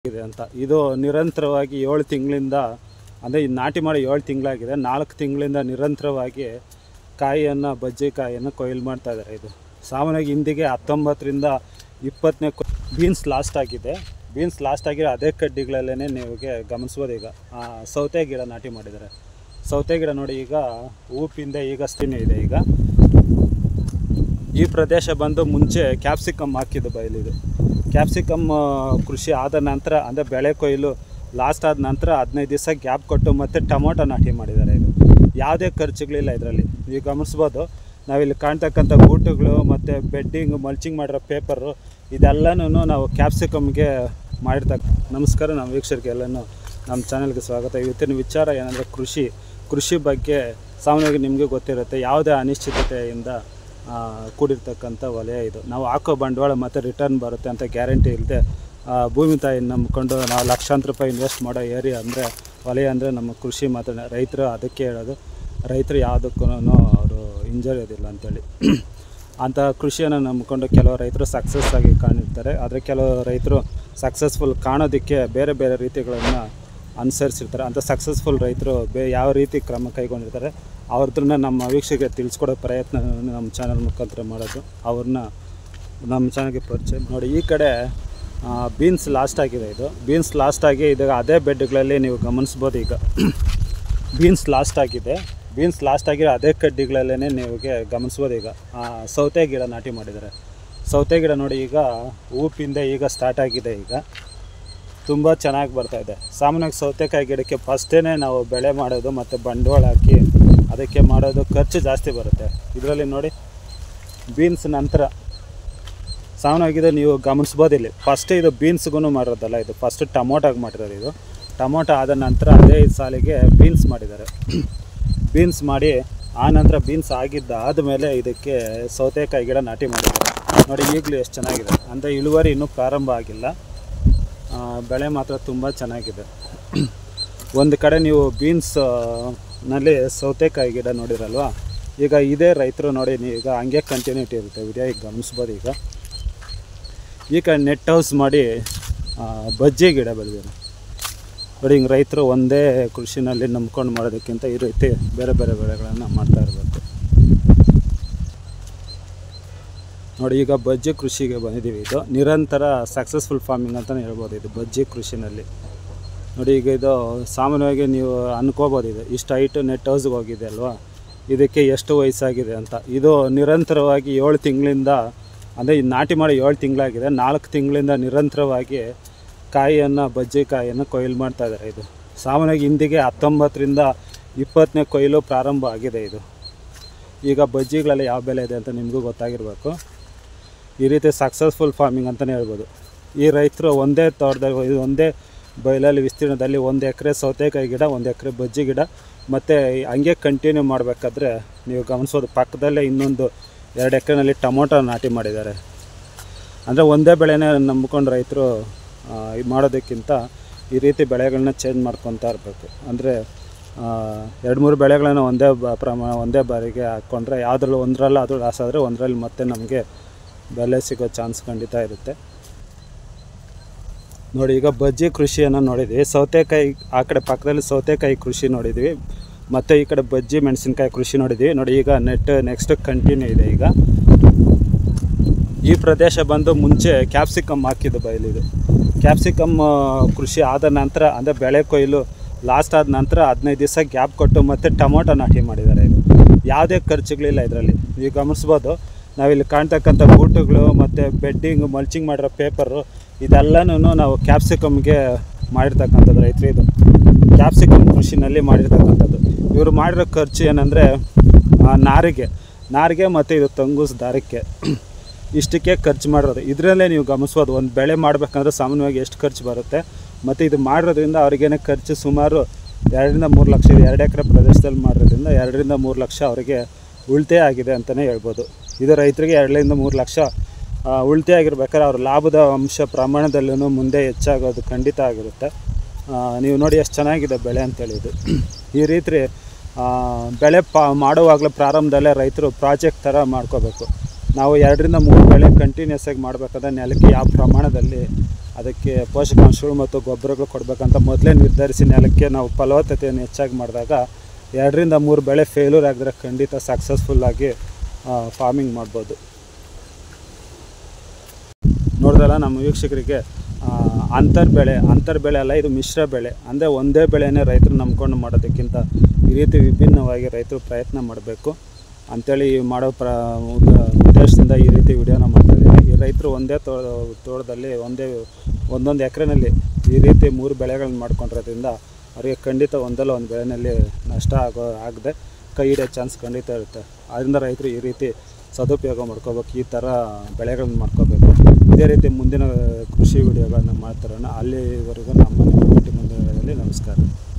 ಇದೆ ಅಂತ ಇದು ನಿರಂತರವಾಗಿ 7 ತಿಂಗಳಿಂದ ಅಂದರೆ ನಾಟಿ ಮಾಡಿ 7 ತಿಂಗಳಾಗಿದೆ. 4 ತಿಂಗಳಿಂದ ನಿರಂತರವಾಗಿ ಕಾಯಿಯನ್ನು ಬಜ್ಜಿಕಾಯಿಯನ್ನು ಕೊಯ್ಲು ಮಾಡ್ತಾ ಇದ್ದಾರೆ. ಇದು ಸಾಮಾನ್ಯವಾಗಿ ಹಿಂದಿಗೆ 19ರಿಂದ 20ನೇ ಬೀನ್ಸ್ ಲಾಸ್ಟ್ ಆಗಿದೆ. ಬೀನ್ಸ್ ಲಾಸ್ಟ್ ಆಗಿರೋ ಅದೇ ಕಡ್ಡಿಗಳಲ್ಲೇ ನೀವಿಗೆ ಗಮನಿಸ್ಬೋದು. ಈಗ ಸೌತೆ ಗಿಡ ನಾಟಿ ಮಾಡಿದ್ದಾರೆ. ಸೌತೆ ಗಿಡ ನೋಡಿ, ಈಗ ಹೂಪಿಂದ ಈಗ ಸ್ಥಿನಿ ಇದೆ. ಈಗ ಈ ಪ್ರದೇಶ ಬಂದು ಮುಂಚೆ ಕ್ಯಾಪ್ಸಿಕಮ್ ಹಾಕಿದ್ದು ಬಯಲಿದು. ಕ್ಯಾಪ್ಸಿಕಮ್ ಕೃಷಿ ಆದ ನಂತರ ಅಂದರೆ ಬೆಳೆ ಕೊಯ್ಲು ಲಾಸ್ಟ್ ಆದ ನಂತರ 15 ದಿವಸ ಗ್ಯಾಪ್ ಕೊಟ್ಟು ಮತ್ತೆ ಟೊಮೊಟೊ ನಾಟಿ ಮಾಡಿದ್ದಾರೆ. ಇದು ಯಾವುದೇ ಖರ್ಚುಗಳಿಲ್ಲ ಇದರಲ್ಲಿ. ನೀವು ಗಮನಿಸ್ಬೋದು, ನಾವಿಲ್ಲಿ ಕಾಣ್ತಕ್ಕಂಥ ಬೂಟುಗಳು ಮತ್ತು ಬೆಡ್ಡಿಂಗ್ ಮಲ್ಚಿಂಗ್ ಮಾಡಿರೋ ಪೇಪರು ಇದೆಲ್ಲನೂ ನಾವು ಕ್ಯಾಪ್ಸಿಕಮ್ಗೆ ಮಾಡಿರ್ತಕ್ಕ. ನಮಸ್ಕಾರ, ನಮ್ಮ ವೀಕ್ಷಕರಿಗೆಲ್ಲನೂ ನಮ್ಮ ಚಾನಲ್ಗೆ ಸ್ವಾಗತ. ಇವತ್ತಿನ ವಿಚಾರ ಏನಂದರೆ ಕೃಷಿ ಬಗ್ಗೆ. ಸಾಮಾನ್ಯವಾಗಿ ನಿಮಗೆ ಗೊತ್ತಿರುತ್ತೆ, ಯಾವುದೇ ಅನಿಶ್ಚಿತತೆಯಿಂದ ಕೂಡಿರ್ತಕ್ಕಂಥ ವಲಯ ಇದು. ನಾವು ಹಾಕೋ ಬಂಡವಾಳ ಮತ್ತು ರಿಟರ್ನ್ ಬರುತ್ತೆ ಅಂತ ಗ್ಯಾರಂಟಿ ಇಲ್ಲದೆ ಭೂಮಿ ತಾಯಿನ ನಂಬಿಕೊಂಡು ನಾವು ಲಕ್ಷಾಂತರ ರೂಪಾಯಿ ಇನ್ವೆಸ್ಟ್ ಮಾಡೋ ಏರಿಯಾ ಅಂದರೆ ವಲಯ ಅಂದರೆ ನಮ್ಮ ಕೃಷಿ. ಮತ್ತು ರೈತರು ಅದಕ್ಕೆ ಹೇಳೋದು, ರೈತರು ಯಾವುದಕ್ಕೂ ಅವರು ಹಿಂಜರಿಯೋದಿಲ್ಲ ಅಂತೇಳಿ. ಅಂಥ ಕೃಷಿಯನ್ನು ನಂಬಿಕೊಂಡು ಕೆಲವು ರೈತರು ಸಕ್ಸಸ್ ಆಗಿ ಕಾಣಿರ್ತಾರೆ. ಆದರೆ ಕೆಲವು ರೈತರು ಸಕ್ಸಸ್ಫುಲ್ ಕಾಣೋದಕ್ಕೆ ಬೇರೆ ಬೇರೆ ರೀತಿಗಳನ್ನು ಅನುಸರಿಸಿರ್ತಾರೆ. ಅಂಥ ಸಕ್ಸಸ್ಫುಲ್ ರೈತರು ಯಾವ ರೀತಿ ಕ್ರಮ ಕೈಗೊಂಡಿರ್ತಾರೆ ಅವ್ರನ್ನ ನಮ್ಮ ವೀಕ್ಷಕರಿಗೆ ತಿಳಿಸ್ಕೊಡೋ ಪ್ರಯತ್ನ ನಮ್ಮ ಚಾನಲ್ ಮುಖಾಂತರ ಮಾಡೋದು. ಅವ್ರನ್ನ ನಮ್ಮ ಚಾನಲ್ಗೆ ಪರಿಚಯ ನೋಡಿ. ಈ ಕಡೆ ಬೀನ್ಸ್ ಲಾಸ್ಟ್ ಆಗಿದೆ. ಇದು ಬೀನ್ಸ್ ಲಾಸ್ಟ್ ಆಗಿ ಇದಾಗ ಅದೇ ಬೆಡ್ಗಳಲ್ಲಿ ನೀವು ಗಮನಿಸ್ಬೋದು. ಈಗ ಬೀನ್ಸ್ ಲಾಸ್ಟ್ ಆಗಿದೆ. ಬೀನ್ಸ್ ಲಾಸ್ಟ್ ಆಗಿರೋ ಅದೇ ಕಡ್ಡಿಗಳಲ್ಲೇ ನೀವಿಗೆ ಗಮನಿಸ್ಬೋದು. ಈಗ ಸೌತೆ ಗಿಡ ನಾಟಿ ಮಾಡಿದ್ದಾರೆ. ಸೌತೆ ಗಿಡ ನೋಡಿ, ಈಗ ಹೂಪಿಂದ ಈಗ ಸ್ಟಾರ್ಟ್ ಆಗಿದೆ. ಈಗ ತುಂಬ ಚೆನ್ನಾಗಿ ಬರ್ತಾಯಿದೆ. ಸಾಮಾನ್ಯವಾಗಿ ಸೌತೆಕಾಯಿ ಗಿಡಕ್ಕೆ ಫಸ್ಟೇ ನಾವು ಬೆಳೆ ಮಾಡೋದು ಮತ್ತು ಬಂಡವಾಳ ಹಾಕಿ ಅದಕ್ಕೆ ಮಾಡೋದು ಖರ್ಚು ಜಾಸ್ತಿ ಬರುತ್ತೆ. ಇದರಲ್ಲಿ ನೋಡಿ, ಬೀನ್ಸ್ ನಂತರ ಸಾಮಾನ್ಯವಾಗಿದೆ ನೀವು ಗಮನಿಸ್ಬೋದು. ಇಲ್ಲಿ ಫಸ್ಟ್ ಇದು ಬೀನ್ಸ್ಗೂ ಮಾಡಿರೋದಲ್ಲ, ಇದು ಫಸ್ಟ್ ಟೊಮೊಟೊಗೆ ಮಾಡಿರೋದು. ಇದು ಟೊಮೊಟೊ ಆದ ನಂತರ ಅದೇ ಸಾಲಿಗೆ ಬೀನ್ಸ್ ಮಾಡಿದ್ದಾರೆ. ಬೀನ್ಸ್ ಮಾಡಿ ಆ ನಂತರ ಬೀನ್ಸ್ ಆದಮೇಲೆ ಇದಕ್ಕೆ ಸೌತೆಕಾಯಿ ಗಿಡ ನಾಟಿ ಮಾಡಿದ್ದಾರೆ. ನೋಡಿ, ಈಗಲೂ ಎಷ್ಟು ಚೆನ್ನಾಗಿದೆ ಅಂದರೆ ಇಳುವರಿ ಇನ್ನೂ ಪ್ರಾರಂಭ ಆಗಿಲ್ಲ. ಬೆಳೆ ಮಾತ್ರ ತುಂಬ ಚೆನ್ನಾಗಿದೆ. ಒಂದು ಕಡೆ ನೀವು ಬೀನ್ಸ್ನಲ್ಲಿ ಸೌತೆಕಾಯಿ ಗಿಡ ನೋಡಿರಲ್ವ, ಈಗ ಇದೇ ರೈತರು ನೋಡಿ, ಈಗ ಹಂಗೆ ಕಂಟಿನ್ಯೂಟಿ ಇರುತ್ತೆ ವಿಡಿಯೋ. ಈಗ ಗಮನಿಸ್ಬೋದು. ಈಗ ನೆಟ್ ಹೌಸ್ ಮಾಡಿ ಬಜ್ಜಿ ಗಿಡ ಬೆಳೆದಿದ್ದಾರೆ ನೋಡಿ. ಹಿಂಗೆ ರೈತರು ಒಂದೇ ಕೃಷಿನಲ್ಲಿ ನಂಬ್ಕೊಂಡು ಮಾಡೋದಕ್ಕಿಂತ ಈ ರೀತಿ ಬೇರೆ ಬೇರೆ ಬೆಳೆಗಳನ್ನು ಮಾಡ್ತಾ ಇರಬೇಕು ನೋಡಿ. ಈಗ ಬಜ್ಜಿ ಕೃಷಿಗೆ ಬಂದಿದ್ದೀವಿ. ಇದು ನಿರಂತರ ಸಕ್ಸಸ್ಫುಲ್ ಫಾರ್ಮಿಂಗ್ ಅಂತಲೇ ಹೇಳ್ಬೋದು. ಇದು ಬಜ್ಜಿ ಕೃಷಿನಲ್ಲಿ ನೋಡಿ. ಈಗ ಇದು ಸಾಮಾನ್ಯವಾಗಿ ನೀವು ಅನ್ಕೋಬೋದು, ಇದು ಇಷ್ಟು ಹೈಟು ನೆಟ್ ಹೌಸ್ಗೆ ಹೋಗಿದೆ ಅಲ್ವಾ, ಇದಕ್ಕೆ ಎಷ್ಟು ವಯಸ್ಸಾಗಿದೆ ಅಂತ. ಇದು ನಿರಂತರವಾಗಿ 7 ತಿಂಗಳಿಂದ ಅಂದರೆ ನಾಟಿ ಮಾಡಿ 7 ತಿಂಗಳಾಗಿದೆ. 4 ತಿಂಗಳಿಂದ ನಿರಂತರವಾಗಿ ಕಾಯಿಯನ್ನು ಬಜ್ಜಿಕಾಯಿಯನ್ನು ಕೊಯ್ಲು ಮಾಡ್ತಾ ಇದ್ದಾರೆ. ಇದು ಸಾಮಾನ್ಯವಾಗಿ ಹಿಂದಿಗೆ 19ರಿಂದ 20ನೇ ಕೊಯ್ಲು ಪ್ರಾರಂಭ ಆಗಿದೆ. ಇದು ಈಗ ಬಜ್ಜಿಗಳಲ್ಲಿ ಯಾವ ಬೆಲೆ ಇದೆ ಅಂತ ನಿಮಗೂ ಗೊತ್ತಾಗಿರಬೇಕು. ಈ ರೀತಿ ಸಕ್ಸಸ್ಫುಲ್ ಫಾರ್ಮಿಂಗ್ ಅಂತಲೇ ಹೇಳ್ಬೋದು. ಈ ರೈತರು ಒಂದೇ ತೋಟದಲ್ಲಿ, ಒಂದೇ ಬಯಲಲ್ಲಿ ವಿಸ್ತೀರ್ಣದಲ್ಲಿ 1 ಎಕರೆ ಸೌತೆಕಾಯಿ ಗಿಡ, 1 ಎಕರೆ ಬಜ್ಜಿ ಗಿಡ ಮತ್ತು ಹಂಗೆ ಕಂಟಿನ್ಯೂ ಮಾಡಬೇಕಾದ್ರೆ ನೀವು ಗಮನಿಸೋದು, ಪಕ್ಕದಲ್ಲೇ ಇನ್ನೊಂದು 2 ಎಕರೆನಲ್ಲಿ ಟೊಮೊಟೊ ನಾಟಿ ಮಾಡಿದ್ದಾರೆ. ಅಂದರೆ ಒಂದೇ ಬೆಳೆನೇ ನಂಬಿಕೊಂಡು ರೈತರು ಮಾಡೋದಕ್ಕಿಂತ ಈ ರೀತಿ ಬೆಳೆಗಳನ್ನ ಚೇಂಜ್ ಮಾಡ್ಕೊತಾ ಇರಬೇಕು. ಅಂದರೆ 2-3 ಬೆಳೆಗಳನ್ನು ಒಂದೇ ಬಾರಿಗೆ ಹಾಕ್ಕೊಂಡ್ರೆ ಯಾವುದ್ರಲ್ಲೂ ಒಂದರಲ್ಲ ಲಾಸ್ ಆದರೆ ಒಂದರಲ್ಲಿ ಮತ್ತೆ ನಮಗೆ ಬೆಲೆ ಸಿಗೋ ಚಾನ್ಸ್ ಖಂಡಿತ ಇರುತ್ತೆ ನೋಡಿ. ಈಗ ಬಜ್ಜಿ ಕೃಷಿಯನ್ನು ನೋಡಿದ್ವಿ. ಸೌತೆಕಾಯಿ ಆ ಕಡೆ ಪಕ್ಕದಲ್ಲಿ ಸೌತೆಕಾಯಿ ಕೃಷಿ ನೋಡಿದ್ವಿ, ಮತ್ತು ಈ ಕಡೆ ಬಜ್ಜಿ ಮೆಣಸಿನ್ಕಾಯಿ ಕೃಷಿ ನೋಡಿದ್ವಿ ನೋಡಿ. ಈಗ ನೆಕ್ಸ್ಟ್ ಕಂಟಿನ್ಯೂ ಇದೆ. ಈಗ ಈ ಪ್ರದೇಶ ಬಂದು ಮುಂಚೆ ಕ್ಯಾಪ್ಸಿಕಮ್ ಹಾಕಿದ್ದು ಬಯಲಿದು. ಕ್ಯಾಪ್ಸಿಕಮ್ ಕೃಷಿ ಆದ ನಂತರ ಅಂದರೆ ಬೆಳೆ ಕೊಯ್ಲು ಲಾಸ್ಟ್ ಆದ ನಂತರ 15 ದಿವಸ ಗ್ಯಾಪ್ ಕೊಟ್ಟು ಮತ್ತೆ ಟೊಮೊಟೊ ನಾಟಿ ಮಾಡಿದ್ದಾರೆ. ಇದು ಯಾವುದೇ ಖರ್ಚುಗಳಿಲ್ಲ ಇದರಲ್ಲಿ. ನೀವು ಗಮನಿಸ್ಬೋದು, ನಾವಿಲ್ಲಿ ಕಾಣ್ತಕ್ಕಂಥ ಬೂಟುಗಳು ಮತ್ತು ಬೆಡ್ಡಿಂಗ್ ಮಲ್ಚಿಂಗ್ ಮಾಡಿರೋ ಪೇಪರು ಇದೆಲ್ಲನೂ ನಾವು ಕ್ಯಾಪ್ಸಿಕಮ್ಗೆ ಮಾಡಿರ್ತಕ್ಕಂಥದ್ದು. ರೈತರು ಇದು ಕ್ಯಾಪ್ಸಿಕಮ್ ಕೃಷಿನಲ್ಲಿ ಮಾಡಿರ್ತಕ್ಕಂಥದ್ದು. ಇವರು ಮಾಡಿರೋ ಖರ್ಚು ಏನಂದರೆ ನಾರಿಗೆ ಮತ್ತು ಇದು ತಂಗೂಸ್ ದಾರಕ್ಕೆ ಇಷ್ಟಕ್ಕೆ ಖರ್ಚು ಮಾಡಿರೋದು. ಇದರಲ್ಲೇ ನೀವು ಗಮನಿಸ್ಬೋದು, ಒಂದು ಬೆಳೆ ಮಾಡಬೇಕಂದ್ರೆ ಸಾಮಾನ್ಯವಾಗಿ ಎಷ್ಟು ಖರ್ಚು ಬರುತ್ತೆ. ಮತ್ತು ಇದು ಮಾಡಿರೋದ್ರಿಂದ ಅವ್ರಿಗೇನೆ ಖರ್ಚು ಸುಮಾರು 2ರಿಂದ 3 ಲಕ್ಷ ಇದೆ. 2 ಎಕರೆ ಪ್ರದೇಶದಲ್ಲಿ ಮಾಡಿರೋದ್ರಿಂದ 2ರಿಂದ 3 ಲಕ್ಷ ಅವರಿಗೆ ಉಳಿತಾಯ ಆಗಿದೆ ಅಂತಲೇ ಹೇಳ್ಬೋದು. ಇದು ರೈತರಿಗೆ 2ರಿಂದ 3 ಲಕ್ಷ ಉಳಿತಾಯ ಆಗಿರ್ಬೇಕಾದ್ರೆ ಅವ್ರ ಲಾಭದ ಅಂಶ ಪ್ರಮಾಣದಲ್ಲೂ ಮುಂದೆ ಹೆಚ್ಚಾಗೋದು ಖಂಡಿತ ಆಗಿರುತ್ತೆ. ನೀವು ನೋಡಿ ಎಷ್ಟು ಚೆನ್ನಾಗಿದೆ ಬೆಳೆ ಅಂತೇಳಿ. ಇದು ಈ ರೀತಿ ಬೆಳೆ ಮಾಡುವಾಗಲೇ ಪ್ರಾರಂಭದಲ್ಲೇ ರೈತರು ಪ್ರಾಜೆಕ್ಟ್ ಥರ ಮಾಡ್ಕೋಬೇಕು. ನಾವು 2ರಿಂದ 3 ಬೆಳೆ ಕಂಟಿನ್ಯೂಸ್ ಆಗಿ ಮಾಡಬೇಕಾದ್ರೆ ನೆಲಕ್ಕೆ ಯಾವ ಪ್ರಮಾಣದಲ್ಲಿ ಅದಕ್ಕೆ ಪೋಷಕಾಂಶಗಳು ಮತ್ತು ಗೊಬ್ಬರಗಳು ಕೊಡಬೇಕಂತ ಮೊದಲೇ ನಿರ್ಧರಿಸಿ ನೆಲಕ್ಕೆ ನಾವು ಫಲವತ್ತತೆಯನ್ನು ಹೆಚ್ಚಾಗಿ ಮಾಡಿದಾಗ 2ರಿಂದ 3 ಬೆಳೆ ಫೇಲ್ಯೂರ್ ಆಗಿದ್ರೆ ಖಂಡಿತ ಸಕ್ಸಸ್ಫುಲ್ಲಾಗಿ ಫಾರ್ಮಿಂಗ್ ಮಾಡ್ಬೋದು. ನೋಡಿದ್ರಲ್ಲ ನಮ್ಮ ವೀಕ್ಷಕರಿಗೆ, ಅಂತರ್ ಬೆಳೆ ಅಲ್ಲ, ಇದು ಮಿಶ್ರ ಬೆಳೆ. ಅಂದರೆ ಒಂದೇ ಬೆಳೆನೇ ರೈತರು ನಂಬ್ಕೊಂಡು ಮಾಡೋದಕ್ಕಿಂತ ಈ ರೀತಿ ವಿಭಿನ್ನವಾಗಿ ರೈತರು ಪ್ರಯತ್ನ ಮಾಡಬೇಕು ಅಂಥೇಳಿ ಮಾಡೋ ಉದ್ದೇಶದಿಂದ ಈ ರೀತಿ ವಿಡಿಯೋನ ಮಾಡ್ತಾಯಿದ್ದೀವಿ. ಈ ರೈತರು ಒಂದೇ ತೋಟದಲ್ಲಿ ಒಂದೊಂದು ಎಕರೆನಲ್ಲಿ ಈ ರೀತಿ 3 ಬೆಳೆಗಳನ್ನ ಮಾಡ್ಕೊಂಡಿರೋದ್ರಿಂದ ಅವರಿಗೆ ಖಂಡಿತ ಒಂದಲ್ಲ ಒಂದು ಬೆಳೆಯಲ್ಲಿ ನಷ್ಟ ಆಗದೆ ಕೈ ಹಿಡಿಯೋ ಚಾನ್ಸ್ ಖಂಡಿತ ಇರುತ್ತೆ. ಆದ್ದರಿಂದ ರೈತರು ಈ ರೀತಿ ಸದುಪಯೋಗ ಮಾಡ್ಕೋಬೇಕು, ಈ ಥರ ಬೆಳೆಗಳನ್ನ ಮಾಡ್ಕೋಬೇಕು. ಇದೇ ರೀತಿ ಮುಂದಿನ ಕೃಷಿ ವಿಡಿಯೋಗಳನ್ನ ಮಾಡ್ತಾರೋಣ. ಅಲ್ಲಿವರೆಗೂ ನಮ್ಮ ಮುಂದಿನ ವಿಡಿಯೋದಲ್ಲಿ ನಮಸ್ಕಾರ.